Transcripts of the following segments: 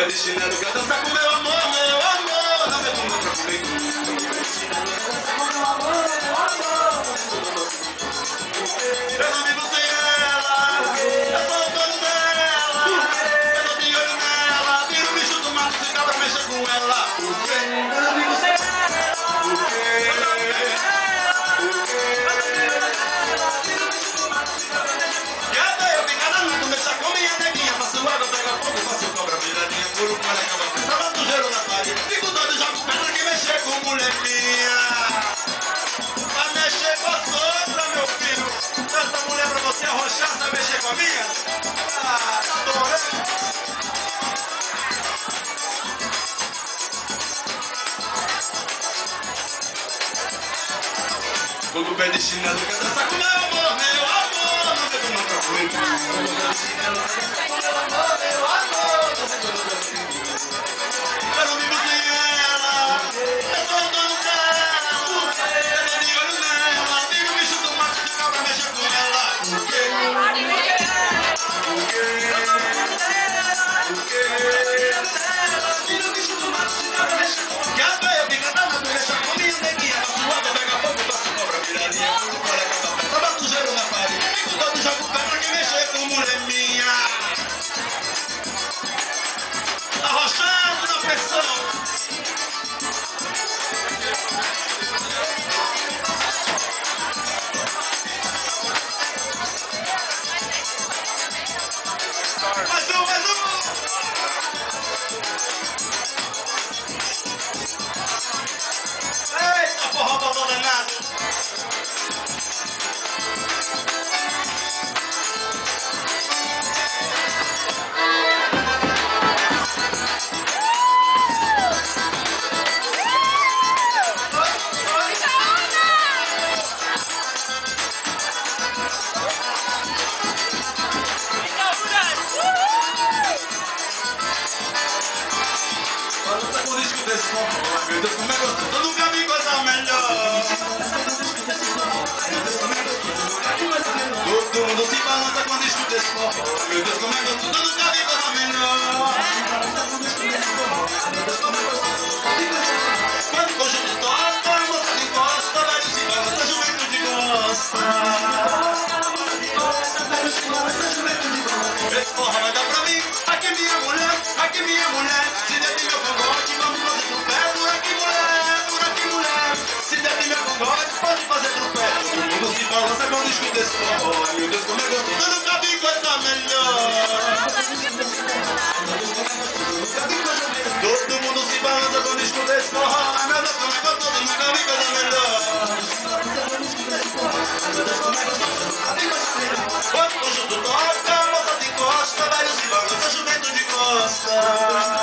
pé de chinelo quer dançar com meu amor, não me toma pra comigo. Eu não vivo sem ela, eu sou o dono dela, eu não tenho olho nela, viro o bicho do mato se cabra mexer com ela. Por quê? Eu não vivo sem ela, por quê? E até eu ficar danado, mexer com minha neguinha, faço água, pega fogo, faço cobra, viradinha, puro com ela, acaba pensando do gelo na parede, fico doido, jogo pedra que mexer com mulher minha. Vai mexer com as outras, meu filho. Essa mulher pra você arrochar, vai mexer com a minha? Ah, tá bom, né? Todo pé de chinelo quer dançar com meu amor, não tem como pra comigo. Meu amor, não tem como pra comigo. Eu não vivo sem ela, eu sou o dono dela, eu não tenho olho nela, vira o bicho do mato que cabra mexer com ela. Por quê? Por quê? Por quê? Vira o bicho do mato que cabra mexer com ela. Que até eu fico danado, mexer com minha neguinha, faço água, pega fogo, faço cobra, viradinha, puro com ela, acaba pé, tava do gelo na parede, fico todo jogo pedra que mexer com mulher minha. Arrochando na pressão. Mais um, mais um. Eita, porra, botou danado. Meu Deus, como é gostoso, eu nunca vi coisa melhor. Todo mundo se balança quando escuta esse forró. Meu Deus, como é gostoso, eu nunca vi coisa melhor. Quando o conjunto toca, a moça encosta, velho se balança, juventude gosta. Esse forró vai dar pra mim, aqui minha mulher, se der de meu cangote, vamos fazer do pé. Por aqui mulher, se der de meu cangote, pode fazer do pé. Todo mundo se balança quando escuta esse forró. Meu Deus, como é gostoso, eu nunca vi coisa melhor. Todo mundo se balança quando escuta esse forró. Meu Deus, como é gostoso, eu nunca vi coisa melhor. Quando o conjunto toca, a moça te encosta, velho se balança, juventude gosta.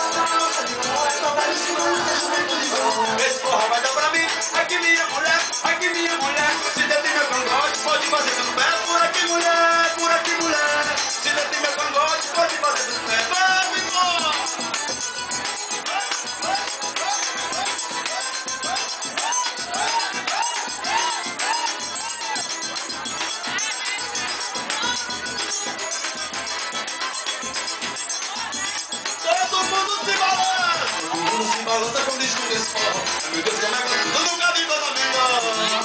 Esse forró vai dar pra mim, aqui minha mulher, se der de meu cangote, pode fazer do pé. Por aqui mulher, se der de meu cangote, pode fazer do pé. Vamos, irmão! Todo mundo se balança quando escuta esse forró. Meu Deus, como é gostoso, eu nunca vi coisa melhor.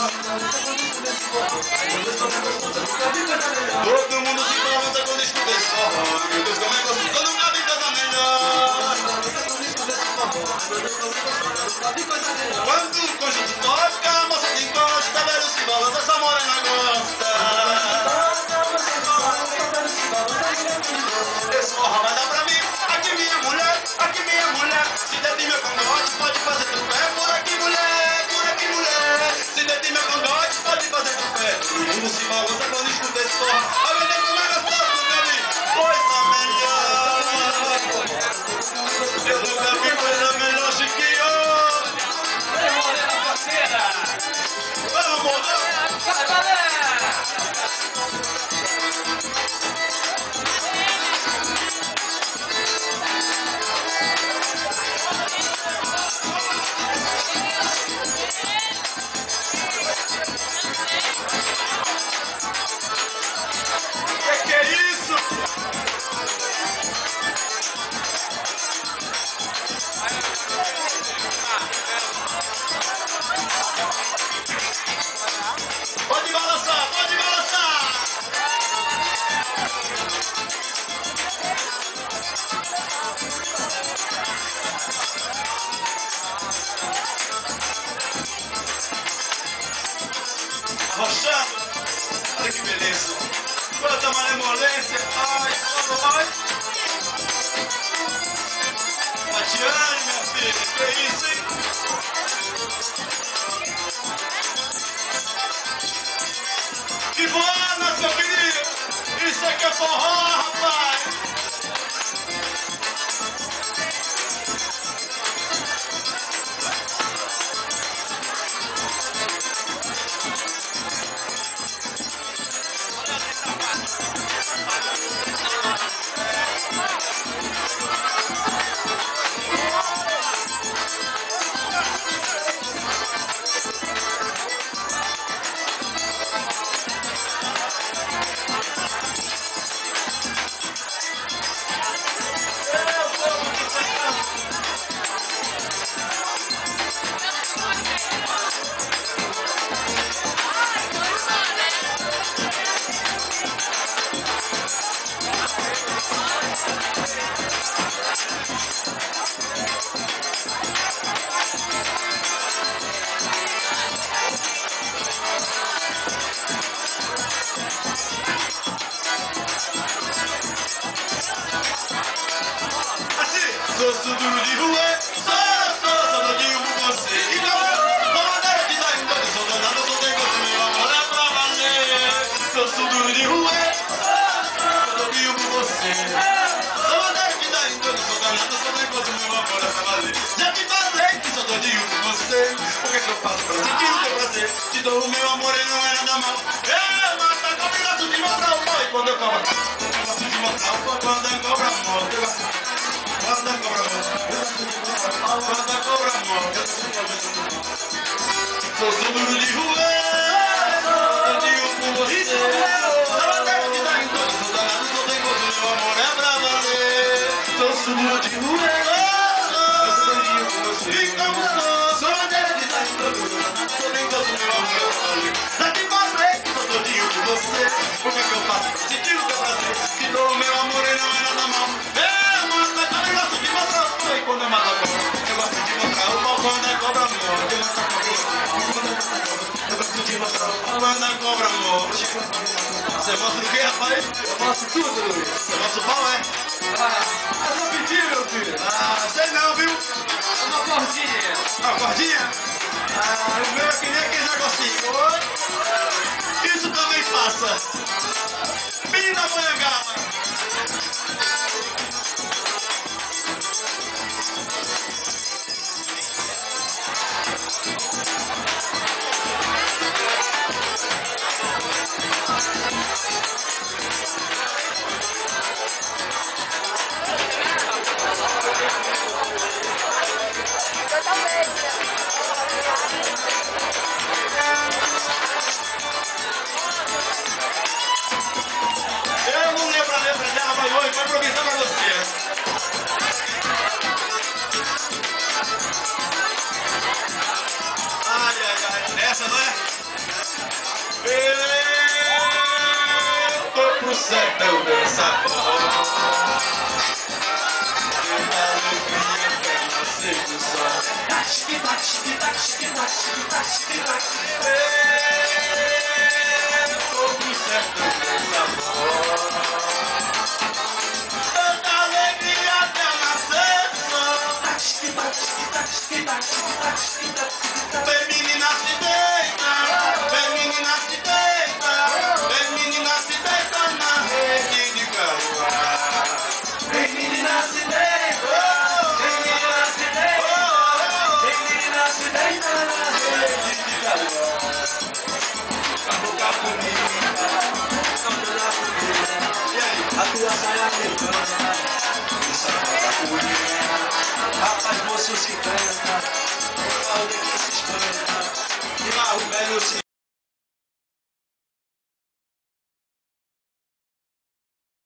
Todo mundo se balança quando escuta esse forró. Meu Deus, como é gostoso, eu nunca vi coisa melhor. Quando o conjunto toca, a moça que encosta, velho se balança, essa morena gosta. Esse forró vai dar pra mim, aqui minha mulher, se der de meu cangote, pode fazer do pé. Por aqui mulher, se der de meu cangote, pode fazer do pé. Todo mundo se balança quando escuta esse forró. A meu Deus, como é gostoso, nunca vi coisa melhor. Eu nunca vi coisa melhor, Chiquinho. Morena parceira. Vamos, morrer. Vai, galera. Que é isso? essa malemolência. Ai, ai. Matiane, minha filha, que é isso, hein? Que voanas, meu querido! Isso aqui é forró, rapaz! Sou duro de rua, sou doidinho por você. E como maneira de dar em todo, sou danado, sou teimoso, meu amor é pra valer. Sou duro de rua, sou doidinho por você. Sou maneira de dar em todo, sou danado, sou teimoso, meu amor é pra valer. Já te falei que sou doidinho por você. O que é que eu faço pra sentir o teu prazer? Te dou o meu amor e não é nada mal. Eu mato a cobra e gosto de mostrar o pau. E quando eu cobro, eu gosto de mostrar o pau. Quando eu cobro a moto, eu gosto de quando a cobra morre, sou duro de rua, eu digo por você. Sou até que dá em todo, sou danado, sou teimoso, meu amor é pra valer. Sou duro de rua, eu digo por você. E como sou até que dá em todo, sou teimoso, meu amor é pra valer. Já te falei que sou todinho por você. O que é que eu faço pra sentir o teu prazer? Que dou o meu amor e não é nada mal. Quando eu mato a cobra, eu gosto de mostrar o pau. Quando a cobra morre, eu gosto de mostrar o pau. Quando a cobra morre, você mostra o que, rapaz? Eu mostro tudo, Luiz. Você mostra o pau, é? Eu vou pedir, meu filho. Sei não, viu? Uma cordinha. Uma cordinha? O meu é que nem aquele negocinho. Isso também passa. Menina Manhangaba. Eu não lembro a letra dela, mas hoje vou improvisar pra você. Ai, ai, ai. Essa não é? Eu tô pro sertão dessa forma. Tanta alegria até nascer só. Vem menina se deita, vem menina se deita, vem menina se deita na rede de caruá. Vem menina se deita, vem menina se deita, vem menina se deita na rede de caruá. Cabocla bonita, cabocla bonita, e aí? A tua saia levanta, o sapato bonita, rapaz moço se canta, o balde que se espanta, e lá o velho se